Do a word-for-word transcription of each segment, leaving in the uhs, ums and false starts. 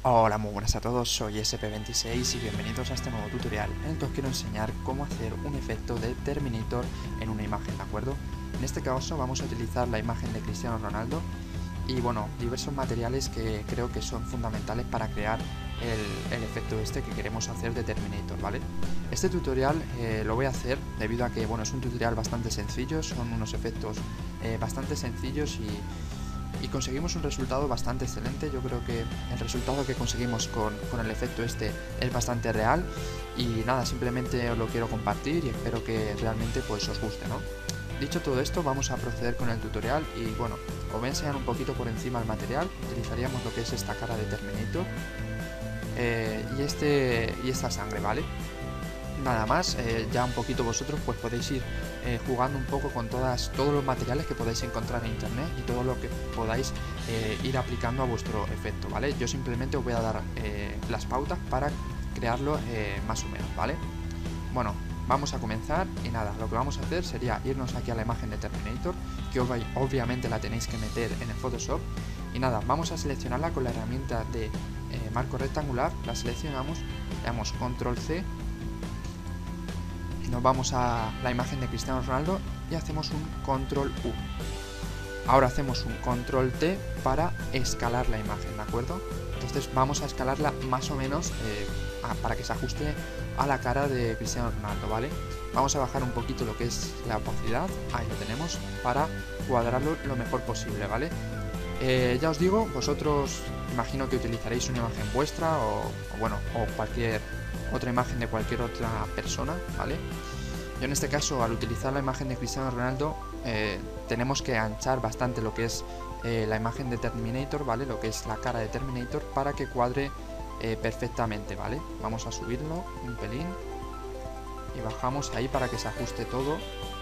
Hola, muy buenas a todos, soy S P veintiséis y bienvenidos a este nuevo tutorial en el que os quiero enseñar cómo hacer un efecto de Terminator en una imagen, ¿de acuerdo? En este caso vamos a utilizar la imagen de Cristiano Ronaldo y bueno, diversos materiales que creo que son fundamentales para crear el, el efecto este que queremos hacer de Terminator, ¿vale? Este tutorial eh, lo voy a hacer debido a que, bueno, es un tutorial bastante sencillo, son unos efectos eh, bastante sencillos y y conseguimos un resultado bastante excelente. Yo creo que el resultado que conseguimos con, con el efecto este es bastante real y nada, simplemente os lo quiero compartir y espero que realmente pues os guste, ¿no? Dicho todo esto, vamos a proceder con el tutorial y bueno, os voy a enseñar un poquito por encima el material. Utilizaríamos lo que es esta cara de Terminator eh, y, este, y esta sangre, ¿vale? Nada más, eh, ya un poquito vosotros pues podéis ir eh, jugando un poco con todas, todos los materiales que podáis encontrar en internet y todo lo que podáis eh, ir aplicando a vuestro efecto, ¿vale? Yo simplemente os voy a dar eh, las pautas para crearlo eh, más o menos, ¿vale? Bueno, vamos a comenzar y nada, lo que vamos a hacer sería irnos aquí a la imagen de Terminator, que obviamente la tenéis que meter en el Photoshop y nada, vamos a seleccionarla con la herramienta de eh, marco rectangular, la seleccionamos, le damos control ce, nos vamos a la imagen de Cristiano Ronaldo y hacemos un control u. Ahora hacemos un control te para escalar la imagen, ¿de acuerdo? Entonces vamos a escalarla más o menos eh, a, para que se ajuste a la cara de Cristiano Ronaldo, ¿vale? Vamos a bajar un poquito lo que es la opacidad, ahí lo tenemos, para cuadrarlo lo mejor posible, ¿vale? Eh, ya os digo, vosotros imagino que utilizaréis una imagen vuestra o, o bueno, o cualquier otra imagen de cualquier otra persona, ¿vale? Yo en este caso, al utilizar la imagen de Cristiano Ronaldo, eh, tenemos que anchar bastante lo que es eh, la imagen de Terminator, ¿vale? Lo que es la cara de Terminator para que cuadre eh, perfectamente, ¿vale? Vamos a subirlo un pelín y bajamos ahí para que se ajuste todo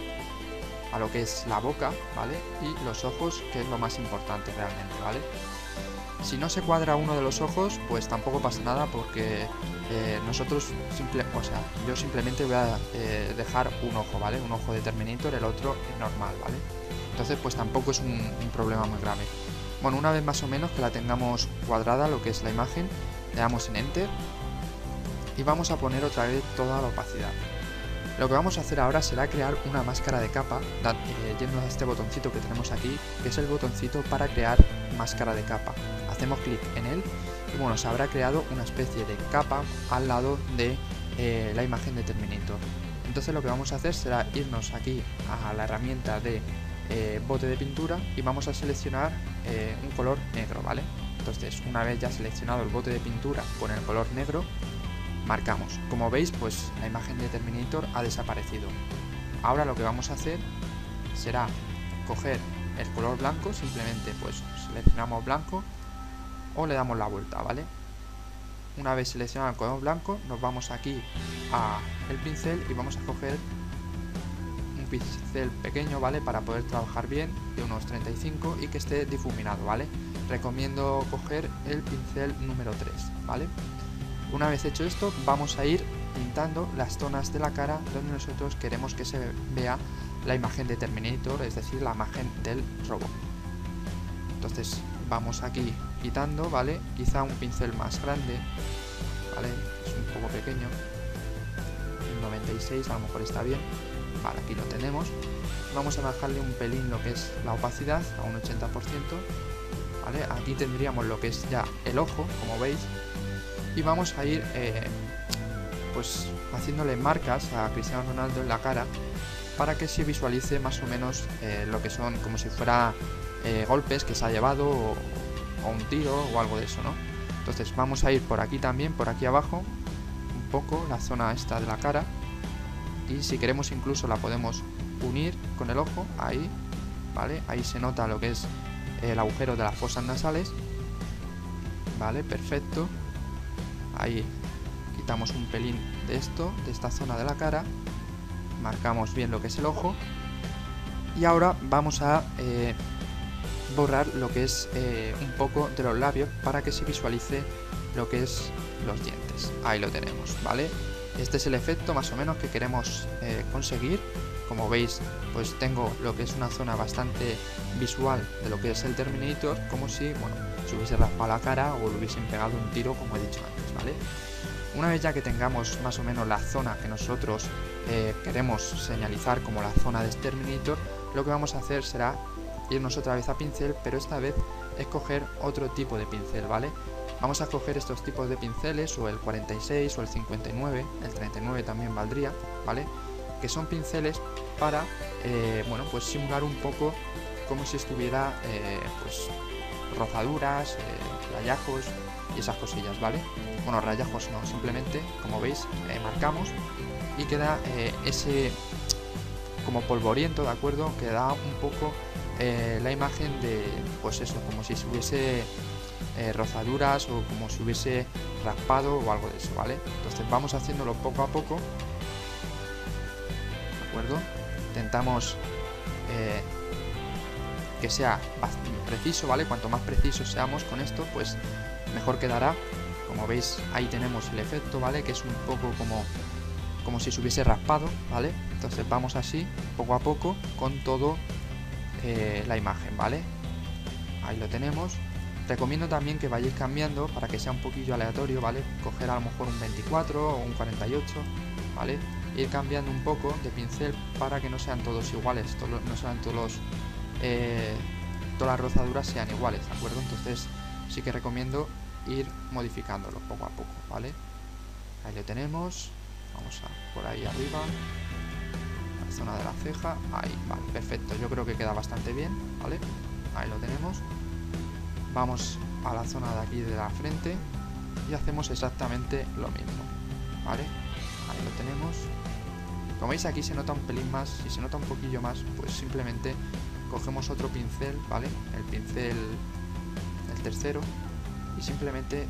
a lo que es la boca, ¿vale? Y los ojos, que es lo más importante realmente, ¿vale? Si no se cuadra uno de los ojos, pues tampoco pasa nada porque eh, nosotros, simple, o sea, yo simplemente voy a eh, dejar un ojo, ¿vale? Un ojo de Terminator, el otro es normal, ¿vale? Entonces, pues tampoco es un, un problema muy grave. Bueno, una vez más o menos que la tengamos cuadrada, lo que es la imagen, le damos en Enter y vamos a poner otra vez toda la opacidad. Lo que vamos a hacer ahora será crear una máscara de capa, eh, yendo a este botoncito que tenemos aquí, que es el botoncito para crear máscara de capa. Hacemos clic en él y bueno, se habrá creado una especie de capa al lado de eh, la imagen de Terminator. Entonces lo que vamos a hacer será irnos aquí a la herramienta de eh, bote de pintura y vamos a seleccionar eh, un color negro, ¿vale? Entonces, una vez ya seleccionado el bote de pintura con el color negro, marcamos. Como veis, pues la imagen de Terminator ha desaparecido. Ahora lo que vamos a hacer será coger el color blanco, simplemente pues seleccionamos blanco o le damos la vuelta, ¿vale? Una vez seleccionado el color blanco, nos vamos aquí a el pincel y vamos a coger un pincel pequeño, ¿vale? Para poder trabajar bien, de unos treinta y cinco y que esté difuminado, ¿vale? Recomiendo coger el pincel número tres, ¿vale? Una vez hecho esto, vamos a ir pintando las zonas de la cara donde nosotros queremos que se vea la imagen de Terminator, es decir, la imagen del robot. Entonces vamos aquí quitando, ¿vale? Quizá un pincel más grande, ¿vale? Es un poco pequeño, el noventa y seis a lo mejor está bien, vale, aquí lo tenemos. Vamos a bajarle un pelín lo que es la opacidad a un ochenta por ciento, ¿vale? Aquí tendríamos lo que es ya el ojo, como veis. Y vamos a ir eh, pues haciéndole marcas a Cristiano Ronaldo en la cara para que se visualice más o menos eh, lo que son, como si fuera eh, golpes que se ha llevado o, o un tiro o algo de eso, ¿no? Entonces vamos a ir por aquí también, por aquí abajo, un poco la zona esta de la cara, y si queremos incluso la podemos unir con el ojo, ahí, ¿vale? Ahí se nota lo que es el agujero de las fosas nasales, ¿vale? Perfecto. Ahí quitamos un pelín de esto, de esta zona de la cara, marcamos bien lo que es el ojo y ahora vamos a eh, borrar lo que es eh, un poco de los labios para que se visualice lo que es los dientes. Ahí lo tenemos, ¿vale? Este es el efecto más o menos que queremos eh, conseguir. Como veis, pues tengo lo que es una zona bastante visual de lo que es el Terminator, como si, bueno, se hubiese raspado la cara o le hubiesen pegado un tiro, como he dicho antes, ¿vale? Una vez ya que tengamos más o menos la zona que nosotros eh, queremos señalizar como la zona de Exterminator, lo que vamos a hacer será irnos otra vez a pincel, pero esta vez escoger otro tipo de pincel, ¿vale? Vamos a coger estos tipos de pinceles, o el cuarenta y seis o el cincuenta y nueve, el treinta y nueve también valdría, ¿vale? Que son pinceles para, eh, bueno, pues simular un poco como si estuviera, eh, pues, rozaduras, eh, rayajos y esas cosillas, ¿vale? Bueno, rayajos no, simplemente, como veis, eh, marcamos y queda eh, ese como polvoriento, ¿de acuerdo? Que da un poco eh, la imagen de, pues eso, como si se hubiese eh, rozaduras o como si hubiese raspado o algo de eso, ¿vale? Entonces vamos haciéndolo poco a poco, ¿de acuerdo? Intentamos eh, que sea bastante preciso, ¿vale? Cuanto más precisos seamos con esto, pues mejor quedará. Como veis, ahí tenemos el efecto, ¿vale? Que es un poco como, como si se hubiese raspado, ¿vale? Entonces vamos así, poco a poco, con todo eh, la imagen, ¿vale? Ahí lo tenemos. Recomiendo también que vayáis cambiando para que sea un poquillo aleatorio, ¿vale? Coger a lo mejor un veinticuatro o un cuarenta y ocho, ¿vale? Ir cambiando un poco de pincel para que no sean todos iguales, todos, no sean todos los... Eh, todas las rozaduras sean iguales, ¿de acuerdo? Entonces sí que recomiendo ir modificándolo poco a poco, ¿vale? Ahí lo tenemos. Vamos a por ahí arriba, la zona de la ceja, ahí, vale, perfecto. Yo creo que queda bastante bien, ¿vale? Ahí lo tenemos. Vamos a la zona de aquí de la frente y hacemos exactamente lo mismo, ¿vale? Ahí lo tenemos. Como veis, aquí se nota un pelín más. Si se nota un poquillo más, pues simplemente cogemos otro pincel, ¿vale? El pincel, el tercero, y simplemente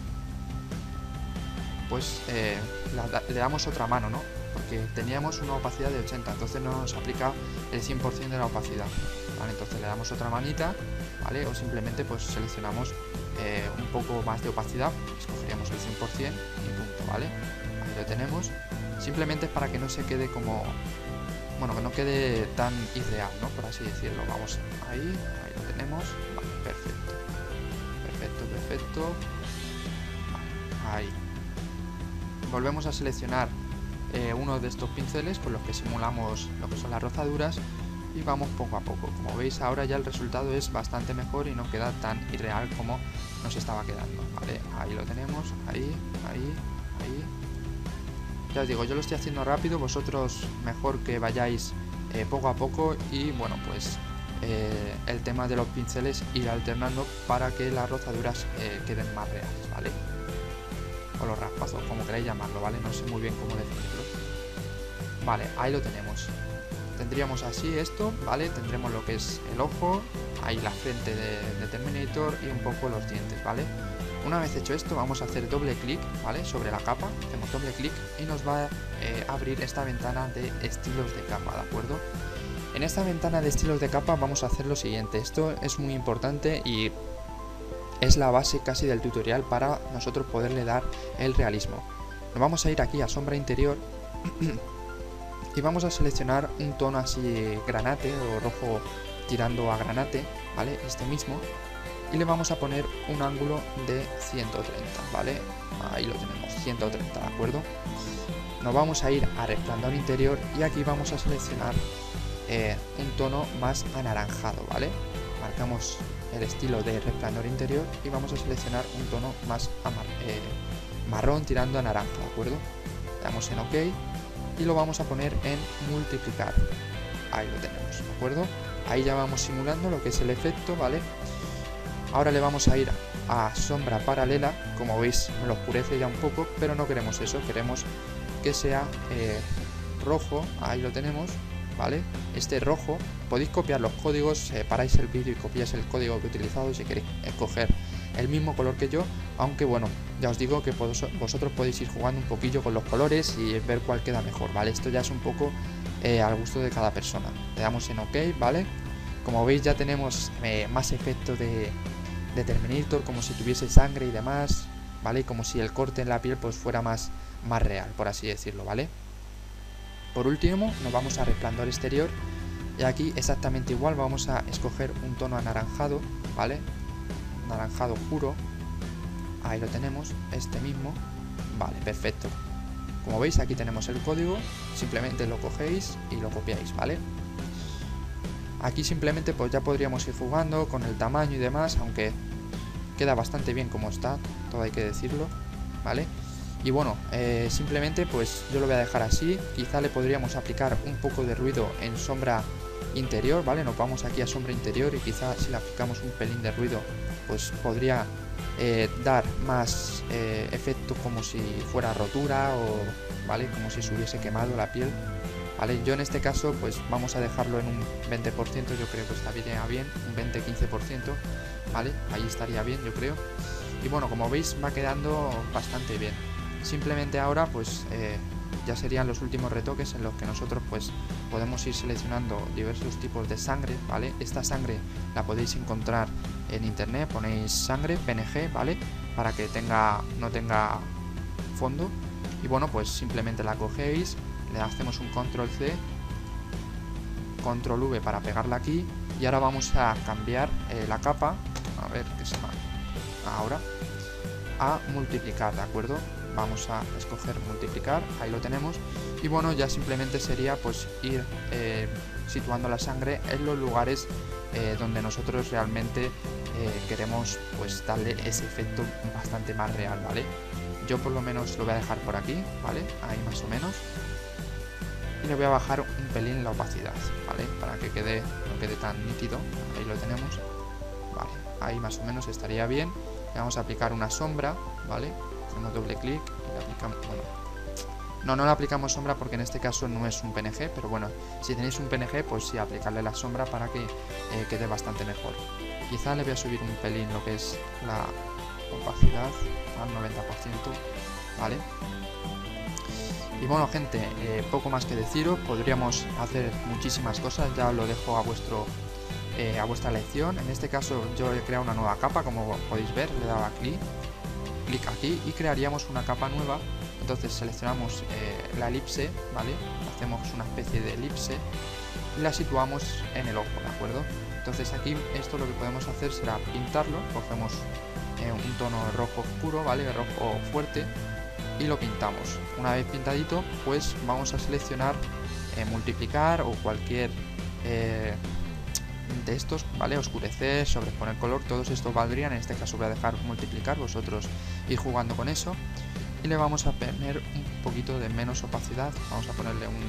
pues eh, la, le damos otra mano, ¿no? Porque teníamos una opacidad de ochenta, entonces no nos aplica el cien por cien de la opacidad, ¿vale? Entonces le damos otra manita, ¿vale? O simplemente pues seleccionamos eh, un poco más de opacidad, escogeríamos el cien por cien y punto, ¿vale? Ahí lo tenemos. Simplemente es para que no se quede como... Bueno, que no quede tan irreal, ¿no? Por así decirlo. Vamos ahí, ahí lo tenemos. Vale, perfecto. Perfecto, perfecto. Vale, ahí. Volvemos a seleccionar eh, uno de estos pinceles con los que simulamos lo que son las rozaduras y vamos poco a poco. Como veis, ahora ya el resultado es bastante mejor y no queda tan irreal como nos estaba quedando, ¿vale? Ahí lo tenemos, ahí, ahí, ahí. Ya os digo, yo lo estoy haciendo rápido, vosotros mejor que vayáis eh, poco a poco y bueno, pues eh, el tema de los pinceles ir alternando para que las rozaduras eh, queden más reales, ¿vale? O los raspazos, como queráis llamarlo, ¿vale? No sé muy bien cómo definirlo. Vale, ahí lo tenemos. Tendríamos así esto, ¿vale? Tendremos lo que es el ojo, ahí la frente de, de Terminator y un poco los dientes, ¿vale? Una vez hecho esto, vamos a hacer doble clic, ¿vale? Sobre la capa, hacemos doble clic y nos va eh, a abrir esta ventana de estilos de capa, ¿de acuerdo? En esta ventana de estilos de capa vamos a hacer lo siguiente. Esto es muy importante y es la base casi del tutorial para nosotros poderle dar el realismo. Nos vamos a ir aquí a sombra interior y vamos a seleccionar un tono así granate o rojo tirando a granate, ¿vale? Este mismo. Y le vamos a poner un ángulo de ciento treinta, ¿vale? Ahí lo tenemos, ciento treinta, ¿de acuerdo? Nos vamos a ir a resplandor interior y aquí vamos a seleccionar eh, un tono más anaranjado, ¿vale? Marcamos el estilo de resplandor interior y vamos a seleccionar un tono más eh, marrón tirando a naranja, ¿de acuerdo? Le damos en OK y lo vamos a poner en multiplicar. Ahí lo tenemos, ¿de acuerdo? Ahí ya vamos simulando lo que es el efecto, ¿vale? Ahora le vamos a ir a sombra paralela, como veis me lo oscurece ya un poco, pero no queremos eso, queremos que sea eh, rojo, ahí lo tenemos, ¿vale? Este rojo, podéis copiar los códigos, eh, paráis el vídeo y copiáis el código que he utilizado si queréis escoger el mismo color que yo, aunque bueno, ya os digo que vosotros podéis ir jugando un poquillo con los colores y ver cuál queda mejor, ¿vale? Esto ya es un poco eh, al gusto de cada persona. Le damos en OK, ¿vale? Como veis ya tenemos eh, más efecto de... de Terminator, como si tuviese sangre y demás, ¿vale? Como si el corte en la piel pues fuera más, más real, por así decirlo, ¿vale? Por último, nos vamos a resplandor exterior y aquí exactamente igual vamos a escoger un tono anaranjado, ¿vale? naranjado oscuro. Ahí lo tenemos, este mismo. Vale, perfecto. Como veis, aquí tenemos el código. Simplemente lo cogéis y lo copiáis, ¿vale? Aquí simplemente pues ya podríamos ir jugando con el tamaño y demás, aunque queda bastante bien como está, todo hay que decirlo, ¿vale? Y bueno, eh, simplemente pues yo lo voy a dejar así. Quizá le podríamos aplicar un poco de ruido en sombra interior, ¿vale? Nos vamos aquí a sombra interior y quizá si le aplicamos un pelín de ruido pues podría eh, dar más eh, efecto como si fuera rotura o, ¿vale? Como si se hubiese quemado la piel, ¿vale? Yo en este caso pues vamos a dejarlo en un veinte por ciento, yo creo que estaría bien, un veinte a quince por ciento, ¿vale? Ahí estaría bien, yo creo. Y bueno, como veis va quedando bastante bien. Simplemente ahora pues eh, ya serían los últimos retoques en los que nosotros pues podemos ir seleccionando diversos tipos de sangre, ¿vale? Esta sangre la podéis encontrar en internet, ponéis sangre P N G, ¿vale? Para que tenga no tenga fondo. Y bueno, pues simplemente la cogéis, le hacemos un control C, control V para pegarla aquí. Y ahora vamos a cambiar eh, la capa, a ver qué se llama ahora, a multiplicar, ¿de acuerdo? Vamos a escoger multiplicar, ahí lo tenemos. Y bueno, ya simplemente sería pues ir eh, situando la sangre en los lugares eh, donde nosotros realmente eh, queremos pues darle ese efecto bastante más real, ¿vale? Yo por lo menos lo voy a dejar por aquí, ¿vale? Ahí más o menos. Y le voy a bajar un pelín la opacidad, ¿vale? Para que quede, no quede tan nítido. Ahí lo tenemos. Vale, ahí más o menos estaría bien. Le vamos a aplicar una sombra, ¿vale? Hacemos doble clic y le aplicamos... Bueno, no, no le aplicamos sombra porque en este caso no es un P N G, pero bueno, si tenéis un P N G, pues sí, aplicarle la sombra para que eh, quede bastante mejor. Quizá le voy a subir un pelín lo que es la opacidad al noventa por ciento, ¿vale? Y bueno, gente, eh, poco más que deciros. Podríamos hacer muchísimas cosas, ya lo dejo a vuestro eh, a vuestra elección. En este caso yo he creado una nueva capa, como podéis ver, le daba clic clic aquí y crearíamos una capa nueva. Entonces seleccionamos eh, la elipse, ¿vale? Hacemos una especie de elipse y la situamos en el ojo, ¿de acuerdo? Entonces aquí esto lo que podemos hacer será pintarlo. Cogemos eh, un tono rojo oscuro, ¿vale? Rojo fuerte, y lo pintamos. Una vez pintadito, pues vamos a seleccionar eh, multiplicar o cualquier eh, de estos, ¿vale? Oscurecer, sobreponer color, todos estos valdrían. En este caso voy a dejar multiplicar, vosotros ir jugando con eso. Y le vamos a poner un poquito de menos opacidad, vamos a ponerle un,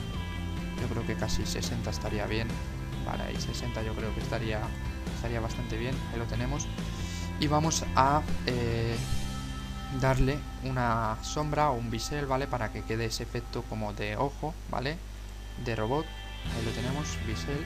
yo creo que casi sesenta estaría bien. Vale, ahí sesenta yo creo que estaría, estaría bastante bien, ahí lo tenemos. Y vamos a eh, darle una sombra o un bisel, ¿vale? Para que quede ese efecto como de ojo, ¿vale? De robot, ahí lo tenemos, bisel.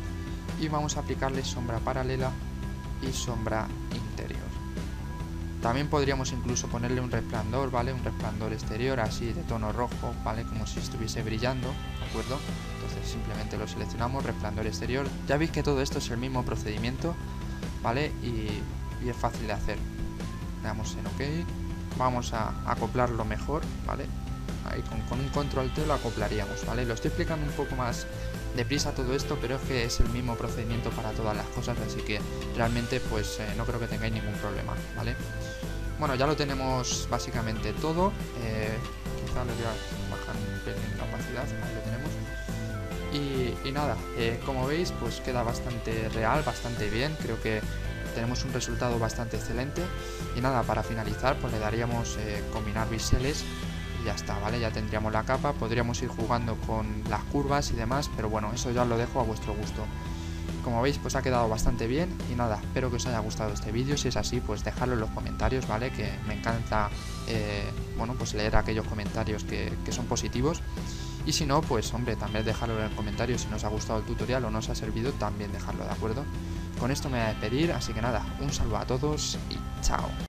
Y vamos a aplicarle sombra paralela y sombra interior. También podríamos incluso ponerle un resplandor, ¿vale? Un resplandor exterior así de tono rojo, ¿vale? Como si estuviese brillando, ¿de acuerdo? Entonces simplemente lo seleccionamos, resplandor exterior. Ya veis que todo esto es el mismo procedimiento, ¿vale? Y, y es fácil de hacer. Le damos en OK. Vamos a acoplarlo mejor, ¿vale? Ahí con, con un control T lo acoplaríamos, ¿vale? Lo estoy explicando un poco más deprisa todo esto, pero es que es el mismo procedimiento para todas las cosas, así que realmente pues eh, no creo que tengáis ningún problema, ¿vale? Bueno, ya lo tenemos básicamente todo. eh, quizá le voy a bajar un pelín la opacidad, ahí lo tenemos. Y, y nada, eh, como veis pues queda bastante real, bastante bien, creo que tenemos un resultado bastante excelente. Y nada, para finalizar pues le daríamos eh, combinar biseles y ya está, ¿vale? Ya tendríamos la capa, podríamos ir jugando con las curvas y demás, pero bueno, eso ya lo dejo a vuestro gusto. Como veis pues ha quedado bastante bien y nada, espero que os haya gustado este vídeo. Si es así pues dejadlo en los comentarios, ¿vale? Que me encanta eh, bueno pues leer aquellos comentarios que, que son positivos. Y si no, pues hombre, también dejadlo en el comentario si no os ha gustado el tutorial o no os ha servido, también dejadlo, ¿de acuerdo? Con esto me voy a despedir, así que nada, un saludo a todos y chao.